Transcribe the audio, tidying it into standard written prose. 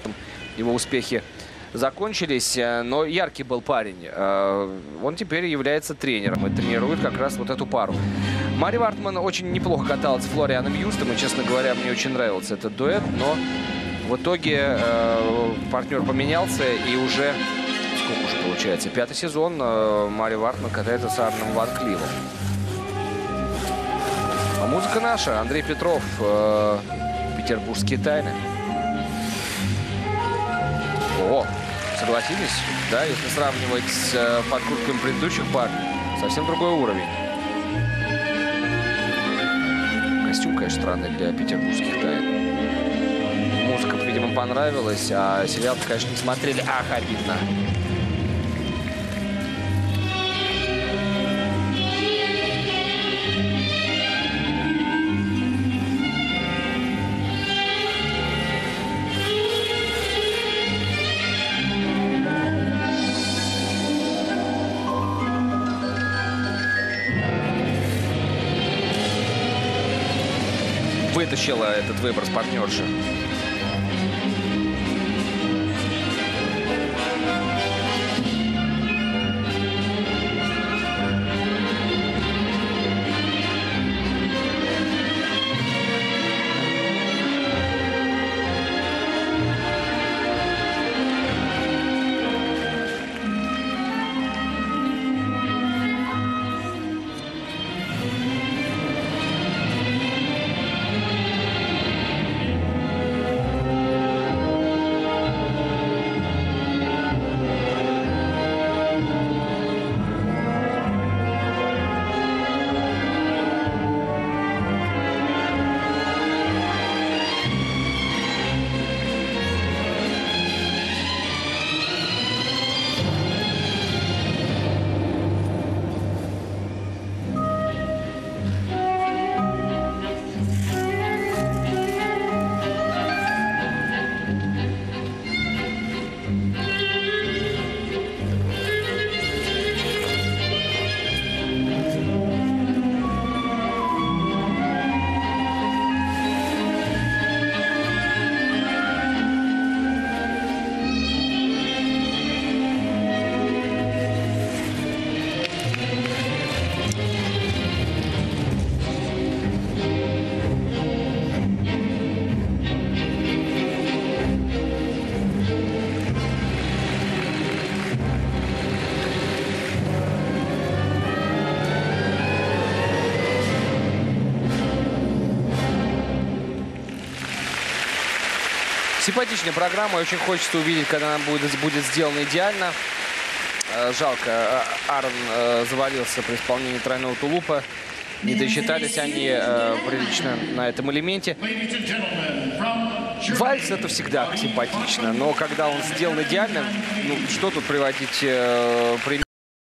его успехи закончились, но яркий был парень. Он теперь является тренером и тренирует как раз вот эту пару. Мари Вартман очень неплохо каталась с Флорианом Юстом, и, честно говоря, мне очень нравился этот дуэт, но в итоге партнер поменялся, и уже, сколько уже получается, 5-й сезон Мари Вартман катается с Аароном Ван Кливом. А музыка наша, Андрей Петров, «Петербургские тайны». О, согласились? Да, если сравнивать с подкрутками предыдущих пар, совсем другой уровень. Костюм, конечно, странный для «Петербургских тайн». Музыка, видимо, понравилась, а сериал, конечно, не смотрели. Ах, обидно. Вытащила этот выбор с партнерши. Симпатичная программа. Очень хочется увидеть, когда она будет сделана идеально. Жалко, Аарон завалился при исполнении тройного тулупа. Не досчитались они прилично на этом элементе. Вальс — это всегда симпатично, но когда он сделан идеально, ну, что тут приводить пример?